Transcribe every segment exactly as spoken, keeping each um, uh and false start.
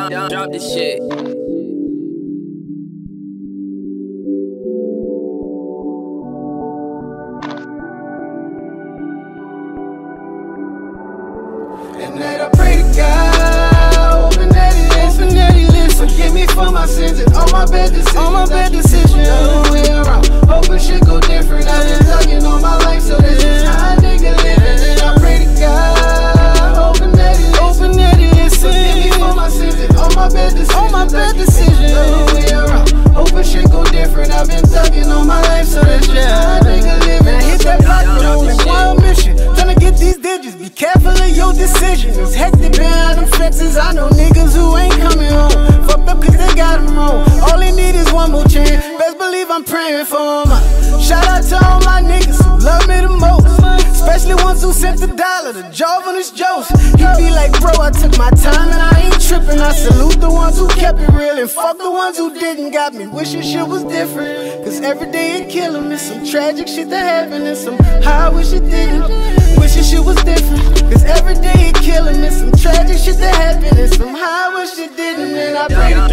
Drop, drop this shit. And that I pray to God, hoping that He listen, that He listen. Forgive me for my sins and all my bad decisions, all my bad decisions. The other way around, hoping shit go different. I've been thugging all my life, so this is how a nigga living. And I pray to God, hoping that He listen, hoping that He listen. Forgive me for my sins and all my bad decisions, all my bad decisions. The other way around, hoping shit go different. I've been thugging all my life, so this is how a nigga living. I hit that block with only one mission, tryna get these digits. Be careful of your decisions. It's hectic behind them fences. I know niggas who ain't coming home. Fucked up cause they got them wrong. All they need is one more chance. Best believe I'm praying for them. Shout out to all my niggas who love me the most, especially ones who sent the dollar to Jarvin this Joseph. He be like, bro, I took my time and I ain't tripping. I salute the ones who kept it real and fuck the ones who didn't. Got me wishing shit was different, cause every day it kill 'em. It's some tragic shit that happened and some how I wish it didn't. Wishing shit was different, cause every day it kill 'em. It's some tragic shit that happened and some how I wish it didn't. And I pray to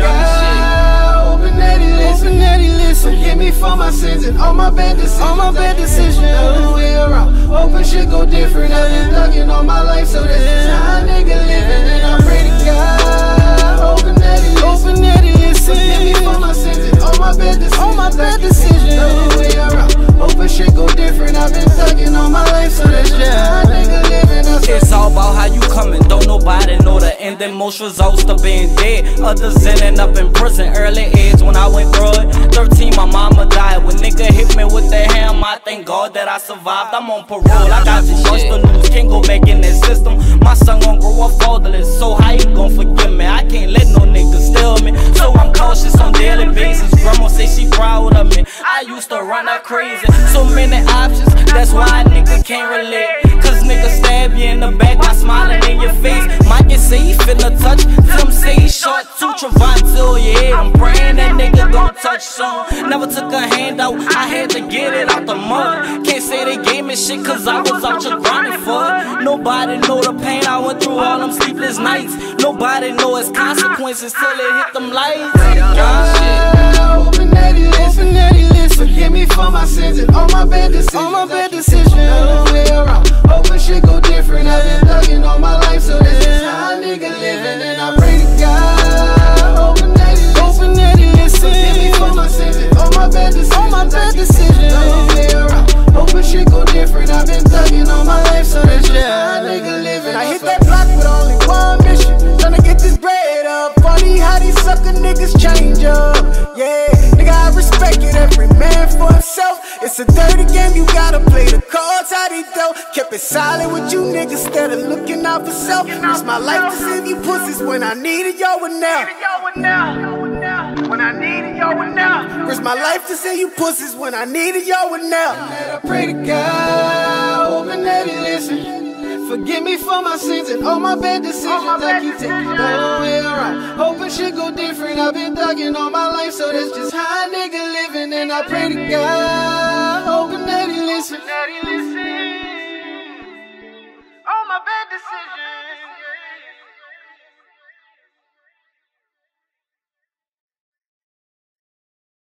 God, hoping that He listen, hoping that He listen. Forgive me for my sins and all my bad decisions, all my bad decisions. The other way around, hoping shit go different. I've been thugging all my life, so this is how a nigga living. And I pray to God, hoping that He listen, hoping that He listen. Forgive me for my sins and all my bad decisions, all my bad decisions. The other way around, hoping shit go different. I've been thugging all my life, so this is how a nigga living. It's all about how you coming, don't nobody know the end. And most results to being dead, others ending up in prison. Early age when I went through it, thirteen my mama died. When nigga hit me with the hammer, I thank God that I survived. I'm on parole, I got too much to lose, can't go back in that system. My son gon' grow up fatherless, so how you gon' forgive me? I can't let no nigga steal me, so I'm cautious on daily basis. Grandma say she proud of me, I used to run her crazy. So many options, that's why a nigga can't relate. Cause niggas stab you in the back by smiling in your face. Mike say he finna touch, Tim say he short too. Trevon till your head, I'm praying that nigga gon' touch soon. Never took a handout, I had to get it out the mud. Can't say they gave me shit cause I was out here grinding for it. Nobody know the pain I went through, all them sleepless nights. Nobody know its consequences till it hit them lights. God, hoping that He listen, that He listen. Forgive me for my sins and all my bad decisions, all my bad decisions. The other way around, hoping shit go different. I've been thugging all my life, so this is how a nigga living. And I pray to God, hoping that He listen, hoping that He listen. Forgive me for my sins and all my bad decisions, all my bad decisions. The other way around, hoping shit go different. I've been thugging all my life, so this is how a nigga living. I hit that block with only one mission, tryna get this bread up. Funny how these sucker niggas change up. Yeah, nigga, I respect it, every man for himself. It's a dirty game, you gotta play the cards how they dealt. Kept it solid with you niggas instead of looking out for self. Risk my life to save you pussies when I needed y'all with now. When I needed y'all with now. Risk my life to save you pussies when I needed y'all with now. And I pray to God, hoping that He listen. Forgive me for my sins and all my bad decisions. I keep taking the whole way around, hoping shit go different. I've been thugging all my life, so that's just how a nigga living. And I pray to God, hoping that He listen. All my bad decisions.